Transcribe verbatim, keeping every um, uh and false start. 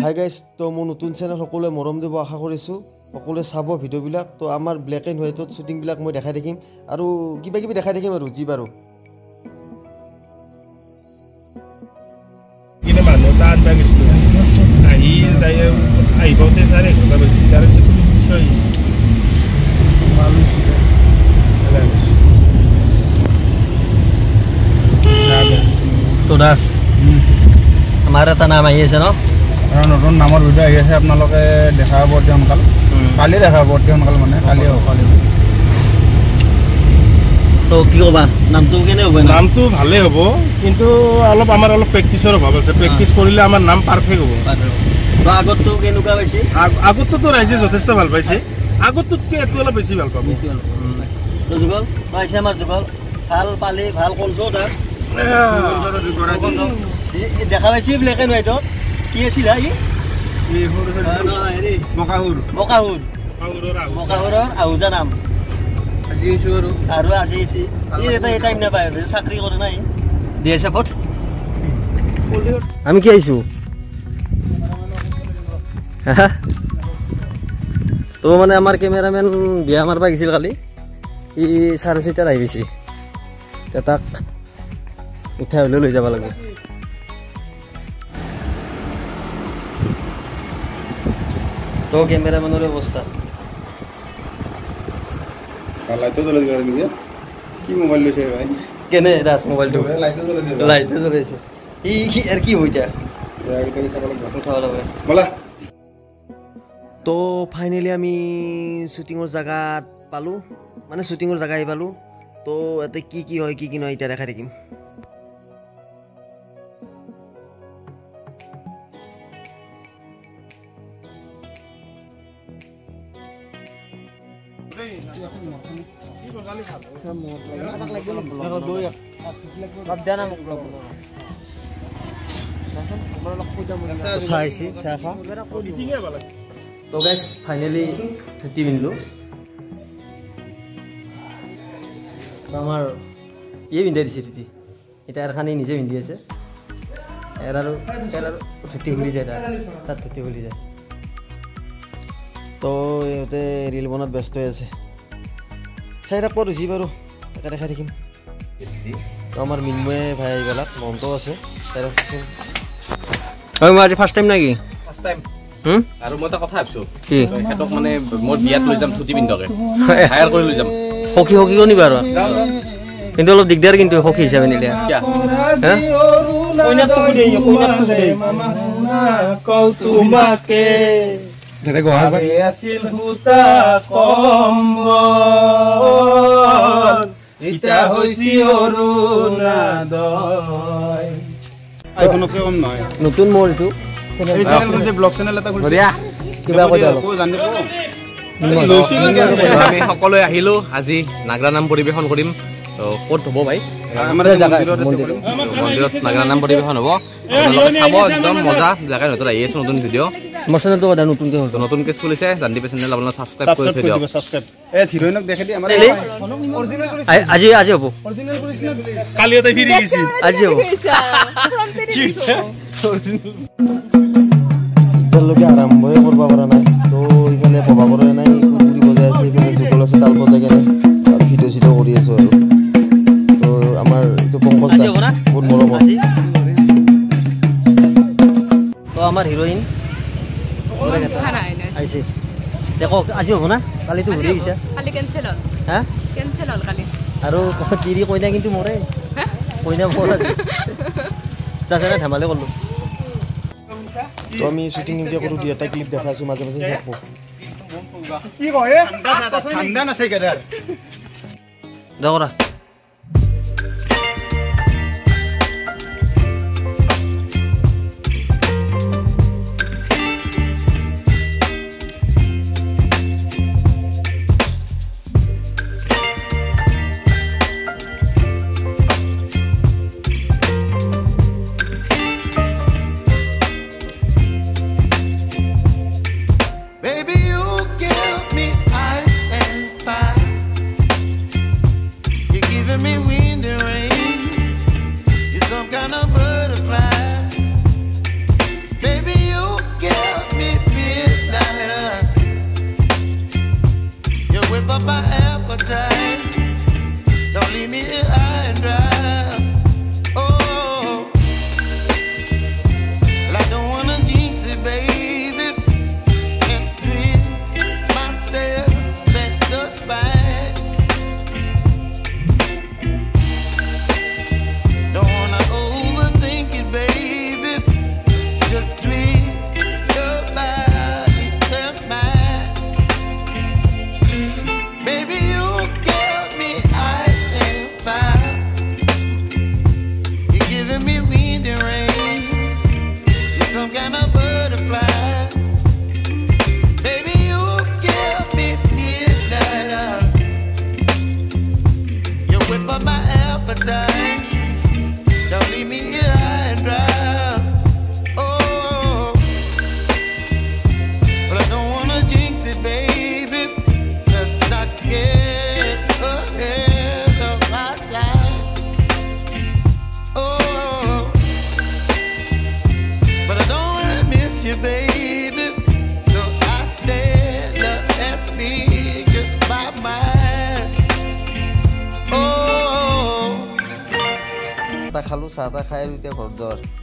Hi guys তো মোৰ নতুন চেনেল সকলোৱে মৰম দিব আশা কৰিছোঁ সকলোৱে চাব ভিডিঅ'বিলাক তো আমাৰ ব্লেক এণ্ড হোৱাইটত শ্বুটিংবিলাক মই দেখাই থাকিম আৰু কিবা কিবি দেখাই থাকিম আৰু যি বাৰু কিনে মানুহ তাত বাগিছিল আহি তাই আহিবতে চাৰে ঘণ্টা বাজিছে তাৰে পিছত নিশ্চয় তো দাস আমাৰ এটা নাম আহি আছে ন নতুন নামৰ ভিডিঅ' আহি আছে আপোনালোকে দেখা পাব অতি সোনকালে কালি দেখা পাব অতি সোনকালে মানে কালি কালি তো কি ক'বা নামটো কেনে হ'ব নামটো ভালেই হ'ব কিন্তু অলপ আমাৰ অলপ প্ৰেক্টিছৰ অভাৱ আছে প্ৰেক্টিছ কৰিলে আমাৰ নাম পাৰফেক্ট হ'ব তো আগততো কেনেকুৱা পাইছে আগততো ৰাইজে যথেষ্ট ভাল পাইছে আগততকৈ এইটো অলপ বেছি ভাল পাব তো যুগল পাইছে আমাৰ যুগল ভাল পালি ভাল কণ্ঠ তাত দেখা পাইছে ব্লেক এণ্ড হোৱাইটত কি আছিল ই মকাহুৰ মকাহুৰ মকাহুৰৰ আহুজা নাম আজি আহিছোঁ আৰু আৰু আজি আহিছে ই এটা এই টাইম নাপায় চাকৰি কৰে নাই ডি এছ এফত আমি কি আহিছোঁ তো মানে আমাৰ কেমেৰামেন বিয়া মাৰিব গৈছিল কালি ই চাৰে ছয়টাত আহি গৈছে এতিয়া তাক উঠাই হ'লেও লৈ যাব লাগিব তো কেমেৰামেনৰ অৱস্থা লাইটটো জ্বলাই দিব নেকি কি মোবাইল লৈছে ভাই কেনে দাস মোবাইলটো লাইটটো জ্বলাই দিব লাইটটো জ্বলাইছে ই আৰু কি হৈ যায় উঠাব লাগে বলা তো ফাইনেলি আমি শ্বুটিঙৰ জেগাত পালোঁ মানে শ্বুটিঙৰ জেগা আহি পালোঁ তো ইয়াতে কি কি হয় কি কি নহয় এতিয়া দেখাই থাকিম তো গাইজ ফাইনেলি ধুতি পিন্ধিলোঁ আমাৰ ইয়ে পিন্ধাই দিছে ধুতি এতিয়া এৰ খানি নিজে পিন্ধি আছে এৰ আৰু এৰ আৰু ধুতি খুলি যায় তাত তাত ধুতি খুলি যায় তো ইহঁতে ৰিল বনাত ব্যস্ত হৈ আছে চাই থাকব আৰু যি বাৰু তাকে দেখাই থাকিম তো আমাৰ মিনময়ে ভাই এইবিলাক মনটো আছে চাই থাকচোন হয় মই আজি ফাৰ্ষ্ট টাইম নেকি ফাৰ্ষ্ট টাইম আৰু মই এটা কথা ভাবিছোঁ কি সিহঁতক মানে মোৰ বিয়াত লৈ যাম ধুতি পিন্ধকে হায়াৰ কৰি লৈ যাম সখী সখী নিবা আৰু কিন্তু অলপ দিগদাৰ কিন্তু সখী হিচাপে নিলে নতুন মোৰ এইটো ব্লগ চেনেল এটা কিবা আমি সকলোৱে আহিলোঁ আজি নাগৰা নাম পৰিৱেশন কৰিম তো ক'ত হ'ব ভাই মন্দিৰত নাগৰা নাম পৰিৱেশন হ'ব চাব একদম মজা জেগাৰ ভিতৰত আহি আছোঁ নতুন ভিডিঅ' মোৰ চেনেলটো সদায় নতুনকৈ হ'ল নতুনকৈ খুলিছে জানদীপ চেনেল আপোনালোকে ছাবস্ক্ৰাইব কৰি থৈ দিয়ক হিৰোইনক দেখাই দি আমাৰ আজি আজি হ'ব কালিতে ফিৰি গৈছে আজি হ'ব এতিয়ালৈকে আৰম্ভই কৰিব পৰা নাই তো ইফালে ভবা কৰা নাই কুকুৰি বজাই আছে ইফালে যুগল আছে তাল বজাই কেনে আৰু ভিডিঅ' চিডিঅ' কৰি আছোঁ আৰু তো আমাৰ এইটো পংকজ দা বহুত মৰম তো আমাৰ হিৰোইন আহিছে দেখক আজি হ'ব না কালিতো ঘূৰি গৈছে কালি কেনচেল হ'ল হা কেনচেল হ'ল কালি আৰু তিৰি কইনা কিন্তু মৰে কইনা মোৰ আজি তাছানে ধেমালি কৰিলোঁ তো আমি শ্বুটিং এতিয়া কৰোঁ দুই এটা ক্লিপ দেখাইছোঁ মাজে মাজে থাকোঁ কি কয় ঠাণ্ডা নাছে কেদাৰ যা কৰা Some kind of butterfly, baby, you get my appetite. Don't leave me here high and dry. Oh, but I don't wanna jinx it, baby. Let's not get ahead of my time. Oh, but I don't wanna miss you, baby. So I stand up and speak just my mind. Oh. খালো চাহ তাহ খাই আৰু এতিয়া ঘৰত যোৱাৰ